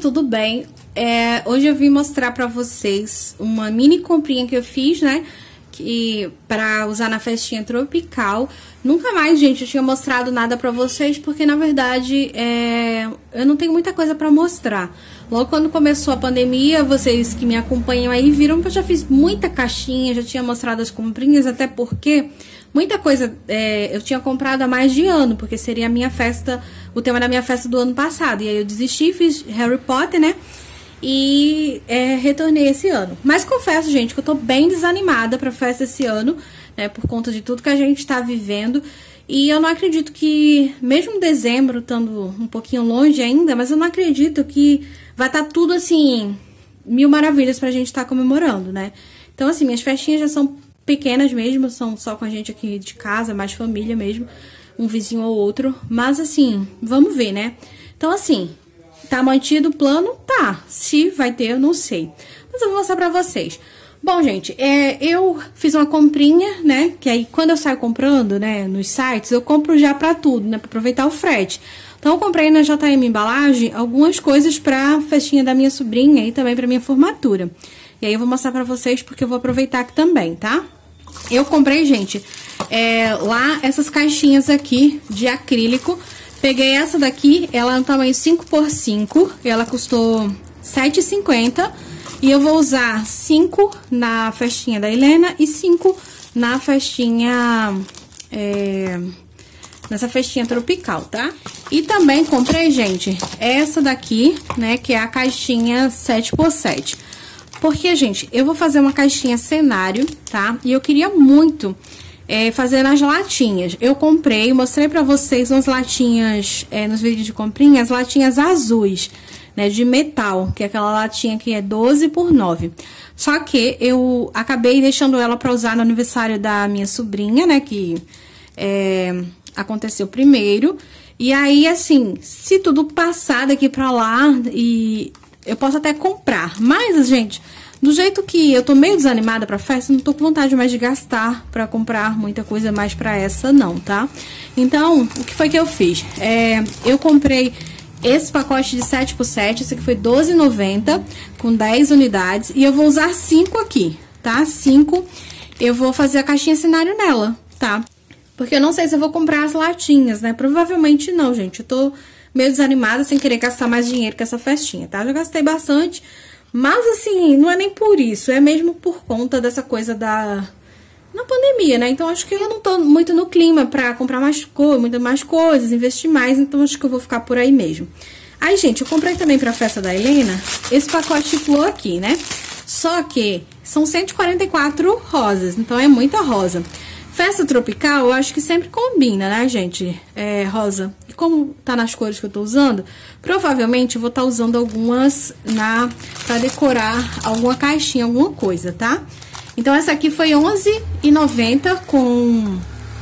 tudo bem? Hoje eu vim mostrar pra vocês uma mini comprinha que eu fiz, né? Pra usar na festinha tropical. Nunca mais, gente, eu tinha mostrado nada pra vocês, porque na verdade eu não tenho muita coisa pra mostrar. Logo quando começou a pandemia, vocês que me acompanham aí viram que eu já fiz muita caixinha, já tinha mostrado as comprinhas, até porque muita coisa eu tinha comprado há mais de ano, porque seria a minha festa, o tema da minha festa do ano passado. E aí eu desisti, fiz Harry Potter, né? E retornei esse ano. Mas confesso, gente, que eu tô bem desanimada pra festa esse ano, né? Por conta de tudo que a gente tá vivendo. E eu não acredito que, mesmo dezembro estando um pouquinho longe ainda, mas eu não acredito que vai estar tudo assim, mil maravilhas pra gente estar comemorando, né? Então, assim, minhas festinhas já são pequenas mesmo, são só com a gente aqui de casa, mais família mesmo, um vizinho ou outro. Mas, assim, vamos ver, né? Então, assim, tá mantido o plano? Tá. Se vai ter, eu não sei. Mas eu vou mostrar pra vocês. Bom, gente, eu fiz uma comprinha, né? Que aí, quando eu saio comprando, né, nos sites, eu compro já pra tudo, né? Pra aproveitar o frete. Então, eu comprei na JM Embalagem algumas coisas pra festinha da minha sobrinha e também pra minha formatura. E aí, eu vou mostrar pra vocês porque eu vou aproveitar aqui também, tá? Eu comprei, gente, lá essas caixinhas aqui de acrílico. Peguei essa daqui, ela é no tamanho 5x5, ela custou R$ 7,50. E eu vou usar 5 na festinha da Helena e 5 na festinha, nessa festinha tropical, tá? E também comprei, gente, essa daqui, né, que é a caixinha 7x7. Porque, gente, eu vou fazer uma caixinha cenário, tá? E eu queria muito fazer nas latinhas. Eu comprei, mostrei pra vocês umas latinhas, nos vídeos de comprinha, as latinhas azuis, né, de metal, que é aquela latinha que é 12x9. Só que eu acabei deixando ela pra usar no aniversário da minha sobrinha, né, que aconteceu primeiro. E aí, assim, se tudo passar daqui pra lá, e eu posso até comprar. Mas, gente, do jeito que eu tô meio desanimada pra festa, não tô com vontade mais de gastar pra comprar muita coisa mais pra essa, não, tá? Então, o que foi que eu fiz? Eu comprei esse pacote de 7x7, esse aqui foi R$12,90, com 10 unidades. E eu vou usar 5 aqui, tá? 5, eu vou fazer a caixinha cenário nela, tá? Porque eu não sei se eu vou comprar as latinhas, né? Provavelmente não, gente. Eu tô meio desanimada, sem querer gastar mais dinheiro com essa festinha, tá? Já gastei bastante, mas assim, não é nem por isso. É mesmo por conta dessa coisa na pandemia, né? Então, acho que eu não tô muito no clima pra comprar muitas mais coisas, investir mais. Então, acho que eu vou ficar por aí mesmo. Aí, gente, eu comprei também pra festa da Helena esse pacote de flor aqui, né? Só que são 144 rosas, então é muita rosa. Festa tropical, eu acho que sempre combina, né, gente? Rosa. E como tá nas cores que eu tô usando, provavelmente eu vou estar usando algumas pra decorar alguma caixinha, alguma coisa, tá? Então, essa aqui foi R$11,90 com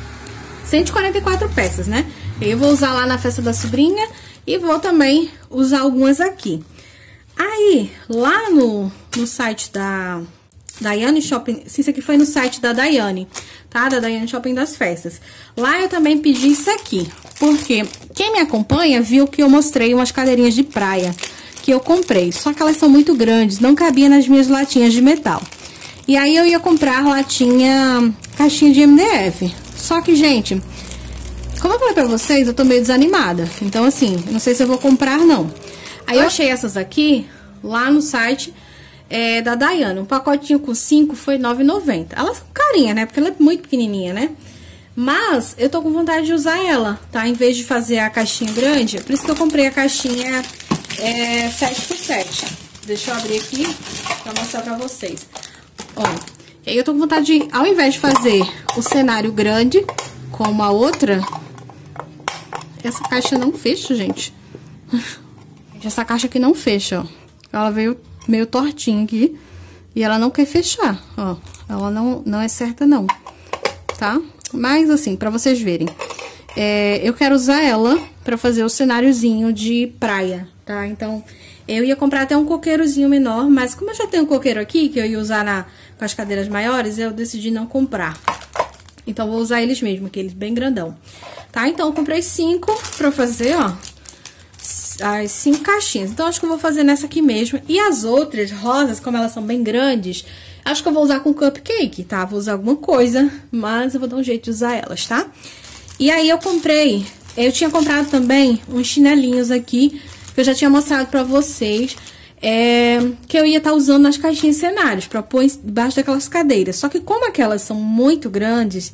144 peças, né? Eu vou usar lá na festa da sobrinha e vou também usar algumas aqui. Aí, lá no site da Daiane Shopping, isso aqui foi no site da Daiane, tá? Da Daiane Shopping das Festas. Lá eu também pedi isso aqui, porque quem me acompanha viu que eu mostrei umas cadeirinhas de praia que eu comprei. Só que elas são muito grandes, não cabia nas minhas latinhas de metal. E aí eu ia comprar caixinha de MDF. Só que, gente, como eu falei pra vocês, eu tô meio desanimada. Então, assim, não sei se eu vou comprar, não. Aí eu achei essas aqui lá no site da Daiane. Um pacotinho com 5 foi R$9,90. Elas são carinhas, né? Porque ela é muito pequenininha, né? Mas eu tô com vontade de usar ela, tá? Em vez de fazer a caixinha grande. Por isso que eu comprei a caixinha 7x7. Deixa eu abrir aqui pra mostrar pra vocês. Ó, e aí eu tô com vontade de, ao invés de fazer o cenário grande, como a outra, essa caixa não fecha, gente. Essa caixa aqui não fecha, ó. Ela veio meio tortinha aqui e ela não quer fechar, ó. Ela não é certa, não, tá? Mas, assim, pra vocês verem, eu quero usar ela pra fazer o cenáriozinho de praia, tá? Então, eu ia comprar até um coqueirozinho menor, mas como eu já tenho um coqueiro aqui, que eu ia usar com as cadeiras maiores, eu decidi não comprar. Então, vou usar eles mesmo, aqueles bem grandão. Tá? Então, eu comprei 5 pra fazer, ó. as 5 caixinhas. Então, acho que eu vou fazer nessa aqui mesmo. E as outras rosas, como elas são bem grandes, acho que eu vou usar com cupcake, tá? Vou usar alguma coisa, mas eu vou dar um jeito de usar elas, tá? E aí, eu tinha comprado também uns chinelinhos aqui, que eu já tinha mostrado pra vocês, que eu ia estar usando nas caixinhas cenários, pra pôr embaixo daquelas cadeiras. Só que como aquelas são muito grandes,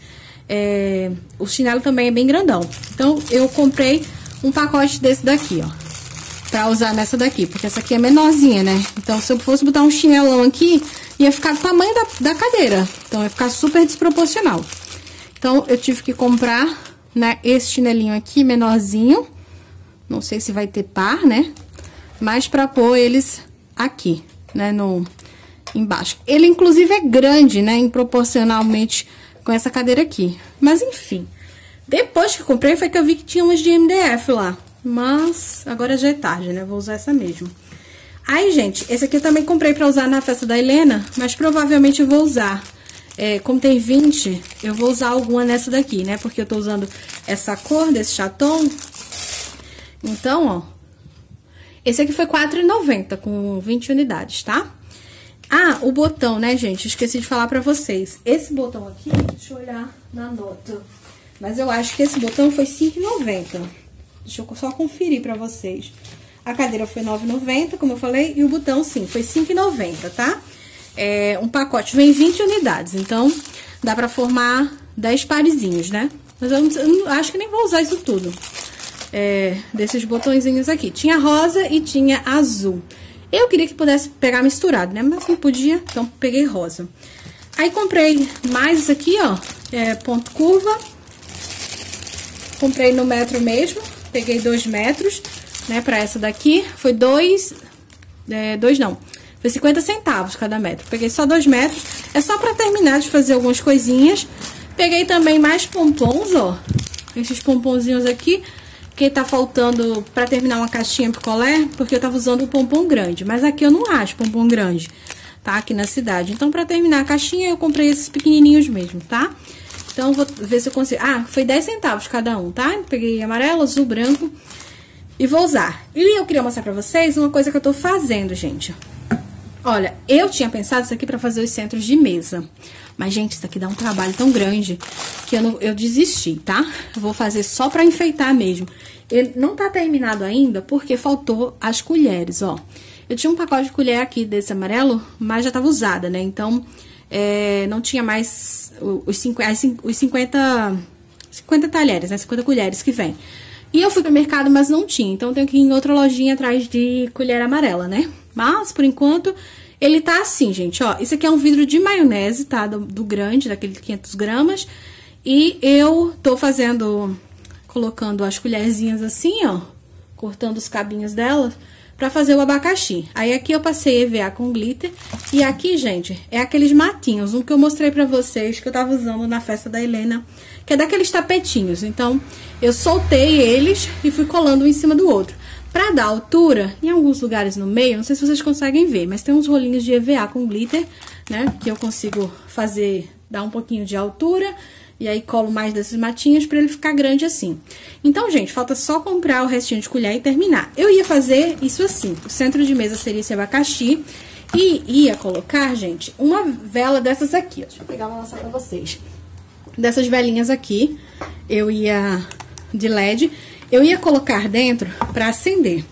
o chinelo também é bem grandão. Então, eu comprei um pacote desse daqui, ó, pra usar nessa daqui, porque essa aqui é menorzinha, né? Então, se eu fosse botar um chinelão aqui, ia ficar do tamanho da cadeira. Então, ia ficar super desproporcional. Então, eu tive que comprar, né, esse chinelinho aqui, menorzinho. Não sei se vai ter par, né? Mas pra pôr eles aqui, né, embaixo. Ele, inclusive, é grande, né, proporcionalmente com essa cadeira aqui. Mas, enfim. Depois que eu comprei, foi que eu vi que tinha umas de MDF lá. Mas, agora já é tarde, né? Vou usar essa mesmo. Aí, gente, esse aqui eu também comprei pra usar na festa da Helena, mas provavelmente eu vou usar. Como tem 20, eu vou usar alguma nessa daqui, né? Porque eu tô usando essa cor desse chaton. Então, ó. Esse aqui foi R$4,90 com 20 unidades, tá? Ah, o botão, né, gente? Esqueci de falar pra vocês. Esse botão aqui, deixa eu olhar na nota. Mas eu acho que esse botão foi R$5,90. Deixa eu só conferir pra vocês. A cadeira foi R$9,90, como eu falei, e o botão, sim, foi R$5,90, tá? Um pacote vem 20 unidades, então dá pra formar 10 parezinhos, né? Mas eu acho que nem vou usar isso tudo. Desses botõezinhos aqui. Tinha rosa e tinha azul. Eu queria que pudesse pegar misturado, né? Mas não podia, então peguei rosa. Aí comprei mais isso aqui, ó, ponto curva. Comprei no metro mesmo, peguei 2 metros, né, pra essa daqui. Foi foi 50 centavos cada metro. Peguei só 2 metros, é só pra terminar de fazer algumas coisinhas. Peguei também mais pompons, ó, esses pomponzinhos aqui, que tá faltando pra terminar uma caixinha picolé, porque eu tava usando o pompom grande. Mas aqui eu não acho pompom grande, tá, aqui na cidade. Então, pra terminar a caixinha, eu comprei esses pequenininhos mesmo, tá? Então, vou ver se eu consigo. Ah, foi 10 centavos cada um, tá? Peguei amarelo, azul, branco e vou usar. E eu queria mostrar pra vocês uma coisa que eu tô fazendo, gente. Olha, eu tinha pensado isso aqui pra fazer os centros de mesa. Mas, gente, isso aqui dá um trabalho tão grande que eu desisti, tá? Eu vou fazer só pra enfeitar mesmo. Ele não tá terminado ainda porque faltou as colheres, ó. Eu tinha um pacote de colher aqui desse amarelo, mas já tava usada, né? Então, não tinha mais os 50 talheres, né? 50 colheres que vem. E eu fui pro mercado, mas não tinha. Então, eu tenho que ir em outra lojinha atrás de colher amarela, né? Mas, por enquanto, ele tá assim, gente, ó. Isso aqui é um vidro de maionese, tá? Do grande, daquele 500 gramas. E eu tô colocando as colherzinhas assim, ó. Cortando os cabinhos delas pra fazer o abacaxi. Aí, aqui eu passei EVA com glitter. E aqui, gente, é aqueles matinhos. Um que eu mostrei pra vocês, que eu tava usando na festa da Helena. Que é daqueles tapetinhos. Então, eu soltei eles e fui colando um em cima do outro. Pra dar altura, em alguns lugares no meio, não sei se vocês conseguem ver, mas tem uns rolinhos de EVA com glitter, né? Que eu consigo dar um pouquinho de altura. E aí, colo mais desses matinhos pra ele ficar grande assim. Então, gente, falta só comprar o restinho de colher e terminar. Eu ia fazer isso assim. O centro de mesa seria esse abacaxi. E ia colocar, gente, uma vela dessas aqui. Ó. Deixa eu pegar uma lançar pra vocês. Dessas velinhas aqui, de LED, eu ia colocar dentro pra acender.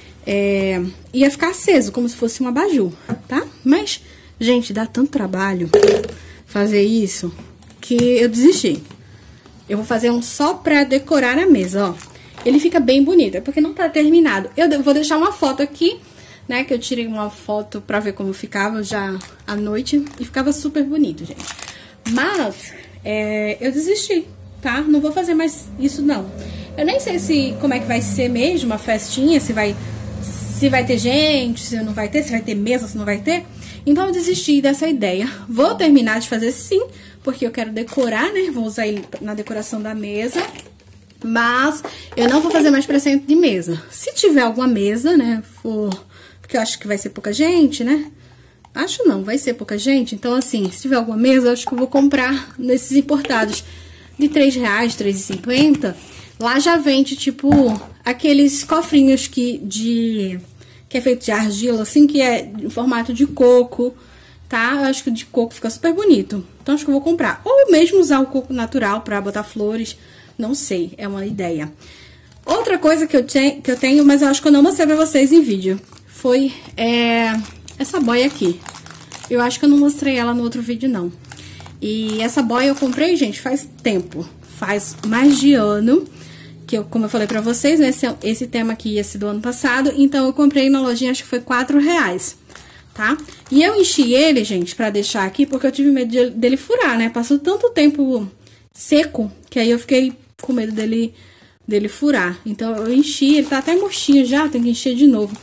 Ia ficar aceso, como se fosse um abajur, tá? Mas, gente, dá tanto trabalho fazer isso que eu desisti. Eu vou fazer um só pra decorar a mesa, ó. Ele fica bem bonito, é porque não tá terminado. Eu vou deixar uma foto aqui, né, que eu tirei uma foto pra ver como ficava já à noite. E ficava super bonito, gente. Mas, eu desisti, tá? Não vou fazer mais isso, não. Eu nem sei como é que vai ser mesmo a festinha, se vai ter gente, se não vai ter, se vai ter mesa, se não vai ter. Então, eu desisti dessa ideia. Vou terminar de fazer sim, porque eu quero decorar, né? Vou usar ele na decoração da mesa. Mas eu não vou fazer mais pra centro de mesa. Se tiver alguma mesa, né? Porque eu acho que vai ser pouca gente, né? Acho não, vai ser pouca gente. Então, assim, se tiver alguma mesa, eu acho que eu vou comprar nesses importados de R$3, R$3,50. Lá já vende, tipo, aqueles cofrinhos que é feito de argila, assim, que é em formato de coco, tá? Eu acho que o de coco fica super bonito. Então, acho que eu vou comprar. Ou mesmo usar o coco natural pra botar flores. Não sei, é uma ideia. Outra coisa que eu tenho, mas eu acho que eu não mostrei pra vocês em vídeo, foi essa boia aqui. Eu acho que eu não mostrei ela no outro vídeo, não. E essa boia eu comprei, gente, faz tempo. Faz mais de ano, que eu, como eu falei pra vocês, né, esse tema aqui ia ser do ano passado. Então, eu comprei na lojinha, acho que foi R$4, tá? E eu enchi ele, gente, pra deixar aqui, porque eu tive medo dele furar, né? Passou tanto tempo seco, que aí eu fiquei com medo dele furar. Então, eu enchi, ele tá até murchinho já, tem que encher de novo.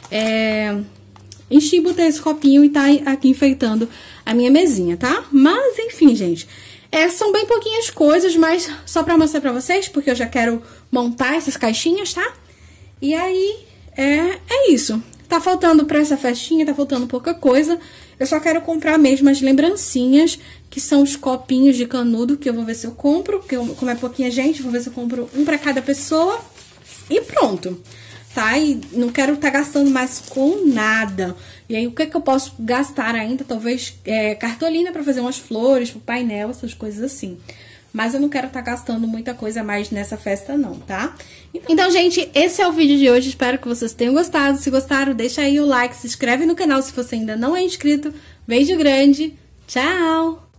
Enchi e botei esse copinho e tá aqui enfeitando a minha mesinha, tá? Mas, enfim, gente, são bem pouquinhas coisas, mas só pra mostrar pra vocês, porque eu já quero montar essas caixinhas, tá? E aí, é isso. Tá faltando pra essa festinha, tá faltando pouca coisa. Eu só quero comprar mesmo as lembrancinhas, que são os copinhos de canudo, que eu vou ver se eu compro, porque como é pouquinha gente, vou ver se eu compro um pra cada pessoa. E pronto, tá? E não quero tá gastando mais com nada. E aí, o que eu posso gastar ainda? Talvez cartolina pra fazer umas flores pro painel, essas coisas assim. Mas eu não quero tá gastando muita coisa mais nessa festa não, tá? Então, gente, esse é o vídeo de hoje. Espero que vocês tenham gostado. Se gostaram, deixa aí o like, se inscreve no canal se você ainda não é inscrito. Beijo grande, tchau!